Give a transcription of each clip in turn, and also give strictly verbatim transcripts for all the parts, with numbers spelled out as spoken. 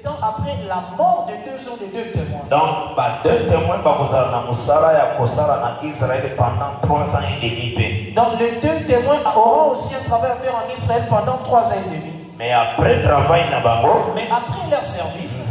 temps après la mort de deux ans de deux témoins. Donc, bah, deux témoins pendant trois ans et demi. Donc, les deux témoins auront aussi un travail à faire en Israël pendant trois ans et demi. Mais après travail na bango, mais après leur service,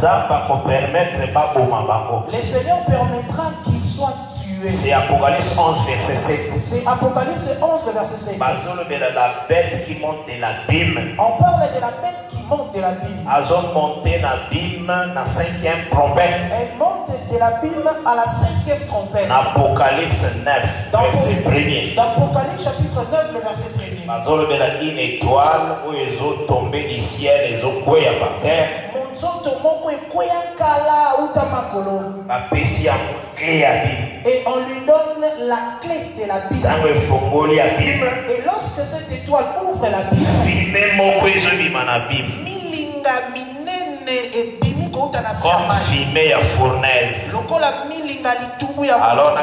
le Seigneur permettra qu'ils soient tués. C'est Apocalypse onze, verset sept. C'est Apocalypse onze, verset sept. La bête qui monte de l'abîme. On parle de la bête qui monte de l'abîme. Elles monté l'abîme la cinquième trompette. Elle monte de l'abîme à la cinquième trompette. Apocalypse neuf, verset premier. Dans Apocalypse chapitre neuf, le verset premier. Une étoile où ils ont tombé du ciel, ils ont coué par terre. Et on lui donne la clé de l'abîme. Et lorsque cette étoile ouvre l'abîme, comme fumée à fournaise. Alors,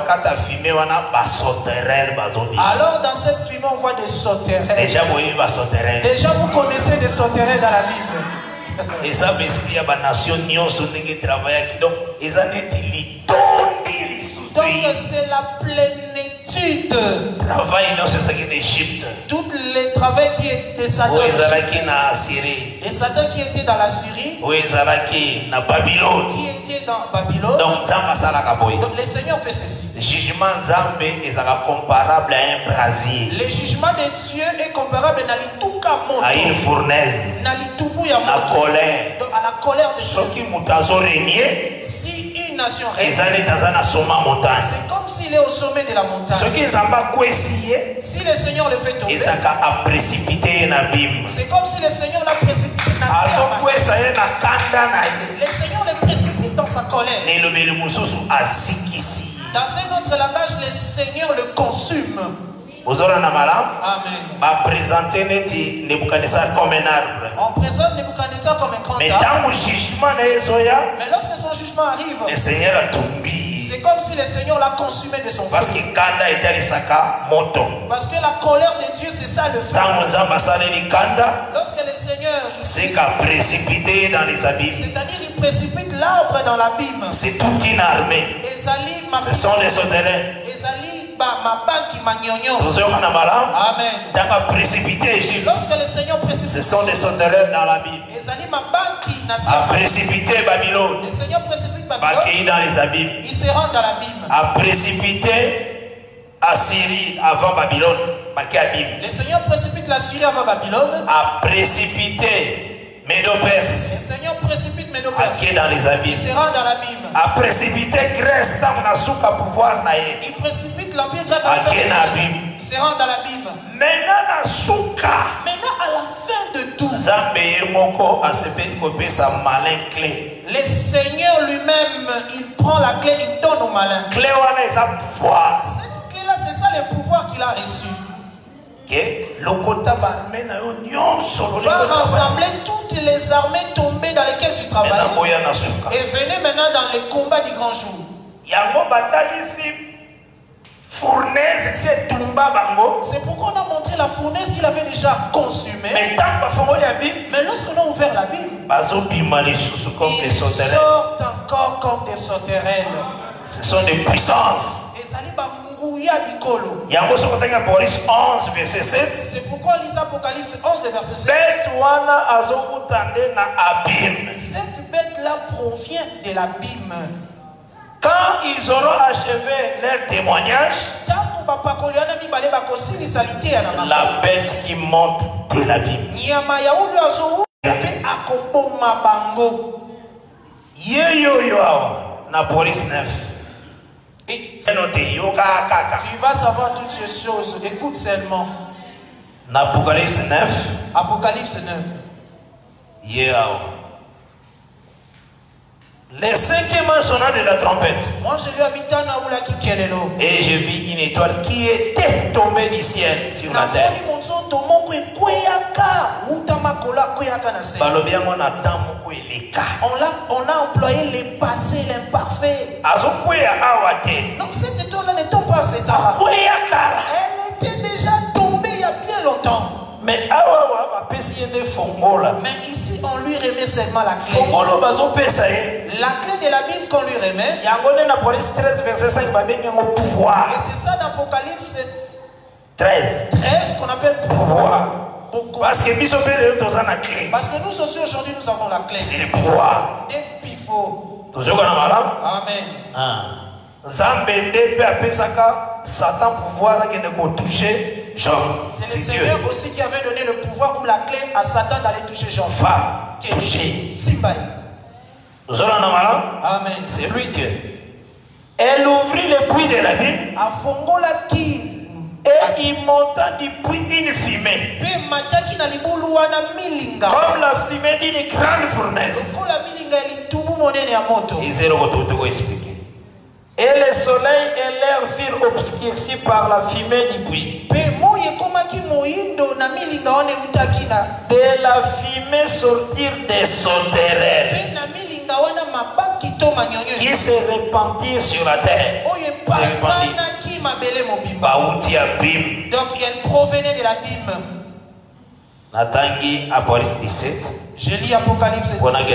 alors dans cette fumée on voit des sauterelles. Déjà vous Déjà vous connaissez des sauterelles dans la Bible. Et ça il y a des nations qui travaillent donc ils ont été donc c'est la plénitude. Travail non c'est ça qui est Égypte. Tout le travail qui est de Satan. Et Satan qui était dans la Syrie. Qui était dans Babylone. Donc, donc le Seigneur fait ceci. Le jugement Zambé est comparable à un brasier. Le jugement de Dieu est comparable à une fournaise. À la colère. Donc, à la colère de Dieu. Si une nation règne, c'est comme s'il est au sommet de la montagne. Si le Seigneur le fait tomber, c'est comme si le Seigneur l'a précipité dans sa colère. Le Seigneur le précipite dans sa colère. Dans un autre langage, le Seigneur le consume. Amen. On présente Nebuchadnezzar comme un arbre. On présente Nebuchadnezzar comme un grand mais arbre. Mais lorsque son jugement arrive, le Seigneur a tombé. C'est comme si le Seigneur l'a consumé de son feu. Parce que Parce que la colère de Dieu, c'est ça le feu. Lorsque le Seigneur s'est précipité dans les abîmes, c'est-à-dire il précipite l'arbre dans l'abîme. C'est toute une armée. Ce sont les sauterelles. Amen. Lorsque le Seigneur précipite, ce sont des sauterelles dans la Bible. A précipité Babylone. Le Seigneur précipite Babylone. Dans les abîmes. Il se rend dans l'abîme. A précipité Assyrie avant Babylone. Le Seigneur précipite la Syrie avant Babylone. A précipité Médo-Perse. Le Seigneur précipite Médo-Perse. Dans les abîmes. Il se rend dans l'abîme. A précipité Grèce dans la pouvoir. Il précipite l'empire grec dans l'abîme. Il se rend dans l'abîme. Maintenant à la fin de tout, le Seigneur lui-même, il prend la clé, il donne au malin. Clé pouvoir. Cette clé-là, c'est ça le pouvoir qu'il a reçu. Va rassembler toutes les armées tombées dans lesquelles tu travailles. Et venez maintenant dans les combats du grand jour. C'est pourquoi on a montré la fournaise qu'il avait déjà consumée. Mais lorsqu'on a ouvert la Bible, ils sortent encore comme des sauterelles. Ce sont des puissances. C'est pourquoi on lit Apocalypse onze, verset sept. Cette bête-là provient de l'abîme. Quand ils auront achevé leur témoignage, la bête qui monte de l'abîme. Yo yo yo na police neuf. Et tu vas savoir toutes ces choses. Écoute seulement. Apocalypse neuf. Apocalypse neuf. Yeah. Le cinquième sonant de la trompette. Moi je lui habite à Naoula Kikelelo. Et je vis une étoile qui était tombée du ciel sur la terre. On a, on a employé les passés, l'imparfait. Donc cette étoile n'est pas cette étoile. Elle était déjà tombée il y a bien longtemps. Mais Mais ici, on lui remet seulement la clé. La clé de la Bible qu'on lui remet. Et c'est ça dans l'Apocalypse treize. treize qu'on appelle pouvoir. Beaucoup. Parce que nous avons la clé. Parce que nous aussi aujourd'hui nous avons la clé. C'est le pouvoir. Des pivots. Amen. Ah. Satan pouvoir de toucher Job. C'est le Seigneur aussi qui avait donné le pouvoir ou la clé à Satan d'aller toucher Job. Va toucher. Simbaï. Amen. C'est lui Dieu. Elle ouvrit le puits de la Bible. Et il monta du puits une fumée. Comme la fumée d'une grande fournaise. Et le soleil et l'air furent obscurcis par la fumée du puits. De la fumée sortirent des sauterelles qui se répandirent sur la terre. Donc elle provenait de l'abîme. Natangi Apocalypse dix-sept. Je lis Apocalypse dix-sept.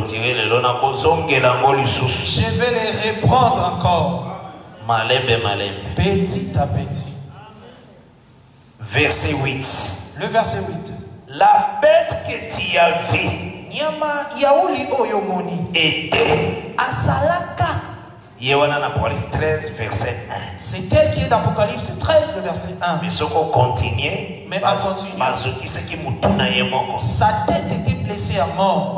Je vais les reprendre encore. Malembe, malembe. Petit à petit. Verset huit. Le verset huit. La bête que tu as vue était Azalaka. Apocalypse treize, verset un. C'est elle qui est dans Apocalypse treize, le verset un. Mais ce qu'on continue, mais à continuer, sa tête était blessée à mort.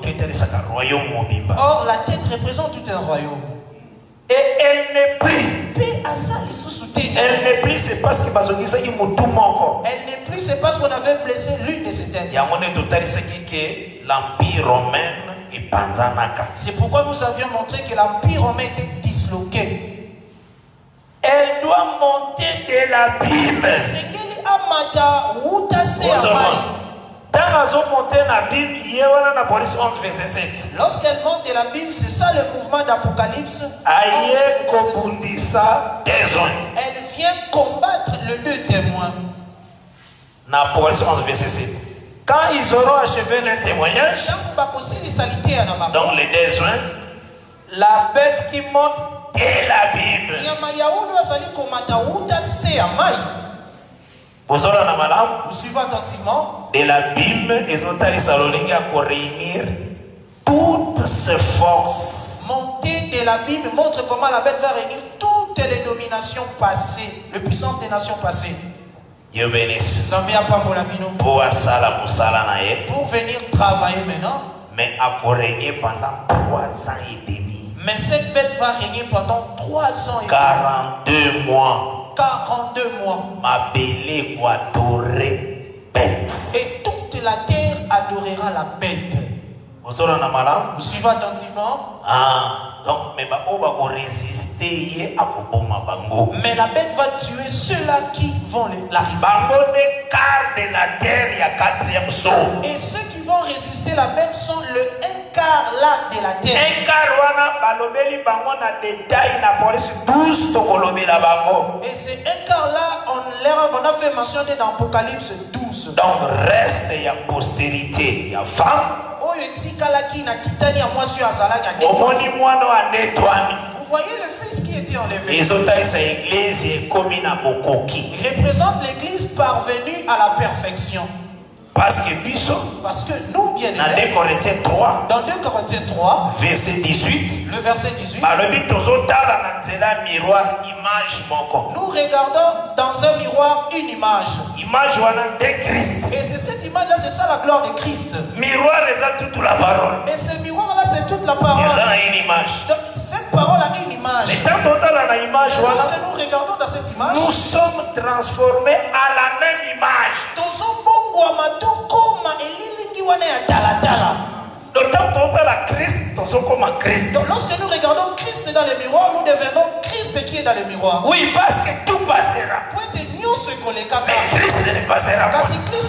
Or, la tête représente tout un royaume. Et elle n'est plus. Elle n'est plus, c'est parce que elle n'est plus, c'est parce qu'on avait blessé l'une de ses têtes. L'empire romain est panzanaka. C'est pourquoi nous avions montré que l'empire romain était disloqué. Elle doit monter de l'abîme. Lorsqu'elle monte de l'abîme, c'est ça le mouvement d'Apocalypse. Elle vient combattre le deux témoins. Quand ils auront achevé leur témoignage, donc les deux soins, la bête qui monte de l'abîme. Vous suivez attentivement. De l'abîme, ils ont allé Salonique pour réunir toutes ses forces. Monter de l'abîme montre comment la bête va réunir toutes les dominations passées, les puissances des nations passées. Dieu bénisse. Pour venir travailler maintenant. Mais à régner pendant trois ans et demi. Mais cette bête va régner pendant trois ans et demi. quarante-deux mois. quarante-deux mois. Ma belle va adorer bête. Et toute la terre adorera la bête. Vous suivez attentivement. Ah, donc, mais on va résister à Bango. Mais la bête va tuer ceux-là qui vont la résister. De la terre, il y a quatrième saut. Et ceux qui vont résister la bête sont le un quart là de la terre. Un quart balobeli bango na détail na police douze tokolobi la bango. Et c'est un quart là on, on a fait mention dans Apocalypse douze. Donc reste il y a postérité, il y a femme. Vous voyez le fils qui était enlevé. Ils ont taillé sa église et comme il représente l'église parvenue à la perfection. Parce que Bisso, parce que nous, bien aimés, dans deux Corinthiens trois, dans deux Corinthiens trois, verset dix-huit, le verset dix-huit, nous regardons dans un miroir une image. Image de Christ. Et c'est cette image-là, c'est ça la gloire de Christ. Miroir, c'est toute la parole. Et ce miroir-là, c'est toute la parole. C'est une image. Donc, cette parole a une image. Et quand on a la image, voilà, nous regardons dans cette image, nous sommes transformés à la même image. Dans son bon donc lorsque nous regardons Christ dans le miroir, nous devenons Christ qui est dans le miroir. Oui, parce que tout passera. Mais Christ ne passera pas.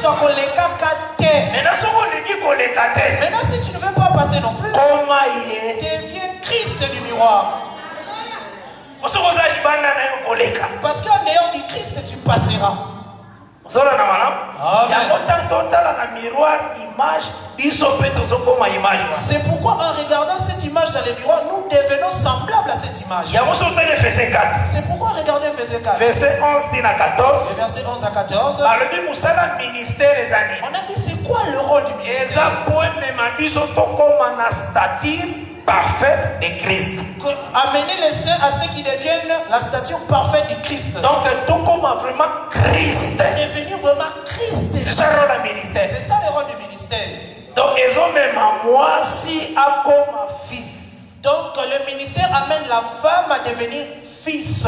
Maintenant, si tu ne veux pas passer non plus, deviens Christ du miroir. Parce qu'en dehors du Christ, tu passeras. C'est pourquoi en regardant cette image dans les miroirs, nous devenons semblables à cette image. C'est pourquoi regardez Ephésiens quatre. Verset onze à quatorze. Verset onze à quatorze. On a dit c'est quoi le rôle du ministère? Parfaite de Christ. Amener les saints à ce qui deviennent la stature parfaite du Christ. Donc tout comme vraiment Christ. Devenir vraiment Christ. C'est ça le rôle du ministère. C'est ça le rôle du ministère. Donc ils ont même à moi si à comme fils. Donc le ministère amène la femme à devenir fils.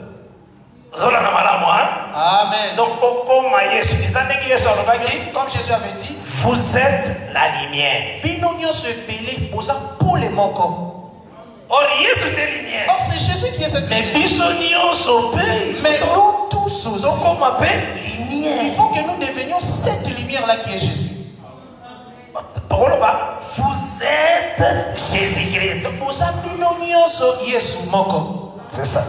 Amen. Donc comme Jésus avait dit, vous êtes la lumière. Or c'est Jésus qui est cette lumière. Mais nous tous aussi, donc on m'appelle lumière. Il faut que nous devenions cette lumière-là qui est Jésus. Vous êtes Jésus-Christ. C'est ça.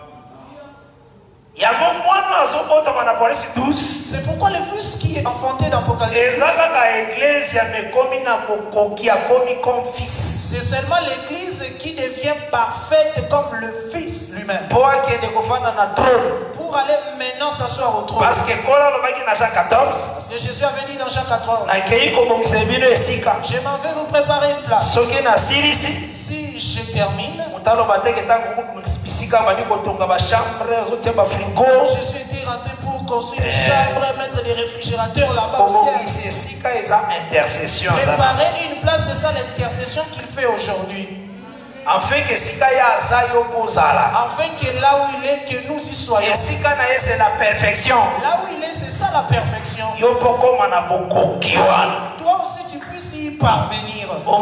C'est pourquoi le fils qui est enfanté dans l'Apocalypse, c'est seulement l'église qui devient parfaite comme le fils lui-même. Pour aller maintenant s'asseoir au trône. Parce que Parce que Jésus avait dit dans Jean quatorze, je m'en vais vous préparer une place. Si je termine, Jésus était rentré pour construire une chambre, mettre des réfrigérateurs là-bas au ciel. Préparer une place, c'est ça l'intercession qu'il fait aujourd'hui. Afin que Afin que là où il est, que nous y soyons. C'est la perfection. Là où il est, c'est ça la perfection. Toi aussi, tu puisses y parvenir. Vous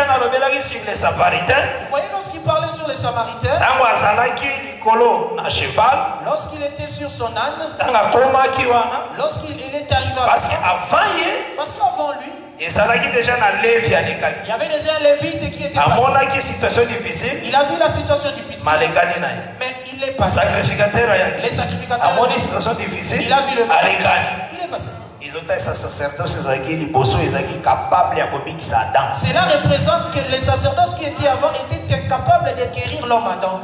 voyez, lorsqu'il parlait sur les Samaritains, lorsqu'il était sur son âne, lorsqu'il est arrivé à parce qu'avant lui, il y avait déjà un lévite qui était passé. Il a vu la situation difficile. Mais il est passé. Les sacrificateurs. Il a vu le mal. Il est passé. Cela représente que les sacerdoces qui étaient avant étaient incapables de guérir l'homme Adam.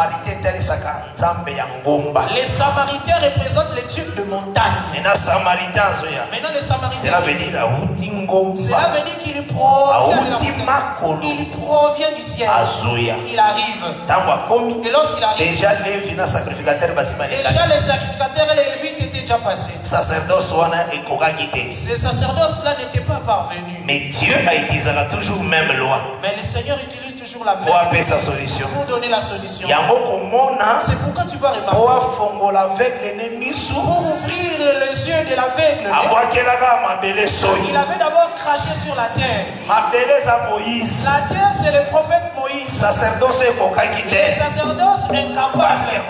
Les Samaritains représentent les dieux de montagne. Maintenant les Samaritains, cela veut dire qu'il provient, il provient du ciel. Il arrive. Et lorsqu'il arrive, déjà les sacrificateurs et les lévites étaient déjà passés. Ces sacerdoces-là n'étaient pas parvenus. Mais Dieu a utilisé toujours même loi. Mais le Seigneur utilise toujours la même pour appeler sa solution. Pour donner la solution. C'est pourquoi tu vas remarquer. Pour ouvrir les yeux de l'aveugle. Il avait d'abord craché sur la terre. La terre, c'est le prophète Moïse. Sacerdoce Les sacerdoces incapables. Parce que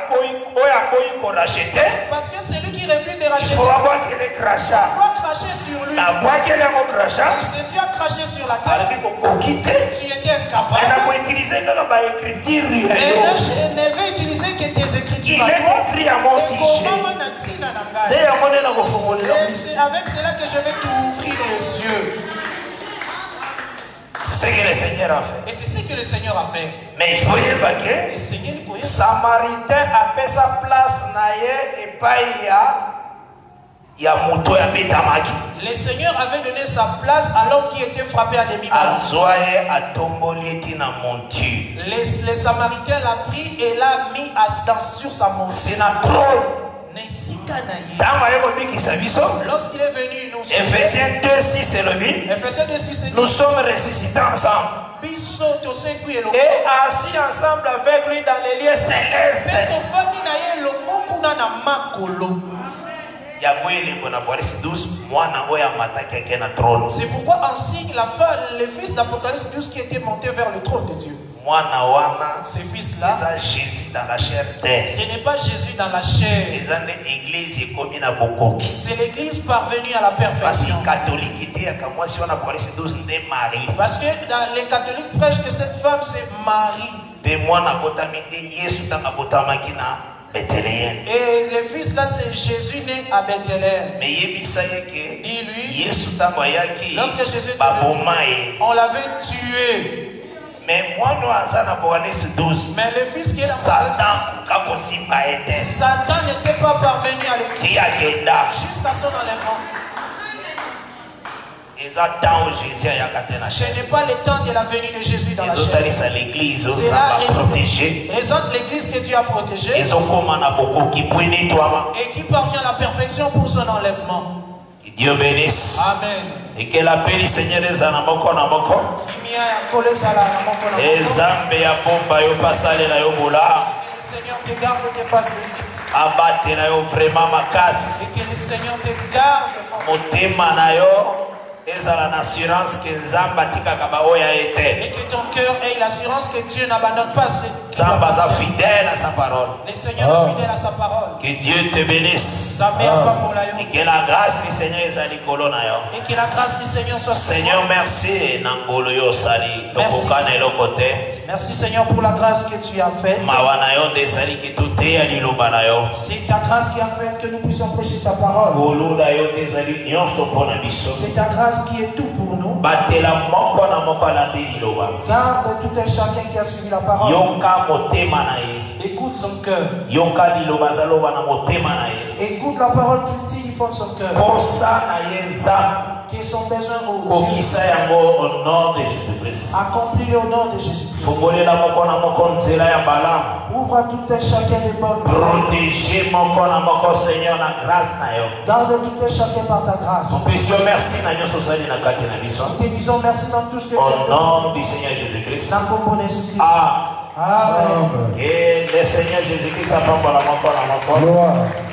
Parce que c'est lui qui refuse de racheter. Il faut avoir qu'il est crachat. Il doit cracher sur lui. La voix qu'il a crachat. Si tu as craché sur la terre, tu étais incapable. Elle a utilisé que la écriture. Et je ne vais utiliser que tes écritures. Il est écrit à mon sujet. Et c'est avec cela que je vais t'ouvrir les yeux. C'est ce que le Seigneur a fait. Et c'est ce que le Seigneur a fait. Mais il faut y aller. Samaritain a fait sa place et pas il y a moto à Betamaki. Le Seigneur avait donné sa place à l'homme qui était frappé à demi-mort. Les, les Samaritains l'a pris et l'a mis à, dans, sur sa monture. C'est notre rôle. Lorsqu'il est venu, nous Ephésiens deux six, nous sommes ressuscités ensemble. Et assis ensemble avec lui dans les lieux célestes. C'est pourquoi en signe la femme, le fils d'Apocalypse douze qui était monté vers le trône de Dieu. Ces fils-là, ce n'est pas Jésus dans la chair. C'est l'église parvenue à la perfection. Parce que dans les catholiques prêchent que cette femme c'est Marie. Bethléem. Et le fils là, c'est Jésus né à Bethléem. Mais dis-lui, lorsque Jésus est venu, on l'avait tué. Mais moi, nous avons douze. Mais le fils qui est là, Satan, Satan n'était pas parvenu à le tuer jusqu'à son enlèvement. Ce n'est pas le temps de la venue de Jésus dans la chair. C'est l'église que tu as protégée et qui parvient à la perfection pour son enlèvement. Que Dieu bénisse. Amen. Et que la paix du Seigneur est en amoko na moko. Et le Seigneur te garde tes faces de vie. Abatte na yo vraiment makasi. Et que le Seigneur te garde. Motema na yo ezala na assurance que Nzamba tikaka ba oya ete. Et que ton cœur ait l'assurance que Dieu n'abandonne pas ses Nzamba za fidèle à sa parole. Le Seigneur est fidèle à sa parole. Que Dieu te bénisse. Et que la grâce du Seigneur ezali kolona yo. Et que la grâce du Seigneur soit sur toi. Seigneur, merci nangolo yo sali. Tokokane lo côté. Merci Seigneur pour la grâce que tu as faite. Mawana yo de sali ki tuté ali loba na yo. C'est ta grâce qui a fait que nous puissions prêcher ta parole. Kolola yo de sali nyonso pona biso. C'est ta grâce qui est tout pour nous. Batela moko na moko la de loba. Garde tout un chacun qui a suivi la parole. Yonka motema na ye. Écoute son cœur. Yonka di loba za loba na motema na ye. Écoute la parole qu'il dit du fond de son cœur. Posa na ye za. Qui est son besoin au Kokisa yango au nom de Jésus-Christ. Accomplis-le au nom de Jésus-Christ. Fongolela moko na moko nzela ya balamu. Ouvre à tout un chacun les bonnes. Protégez moko na moko Seigneur na grâce na yo. Garde tout un chacun par ta grâce. Nous disons merci na nyonso sali na kati na biso. Nous te disons merci dans tout ce que tu au fais. nom du Seigneur Jésus-Christ. Jésus-Christ. Ah. Amen. Et le Seigneur Jésus-Christ a pas pour la moko na moko.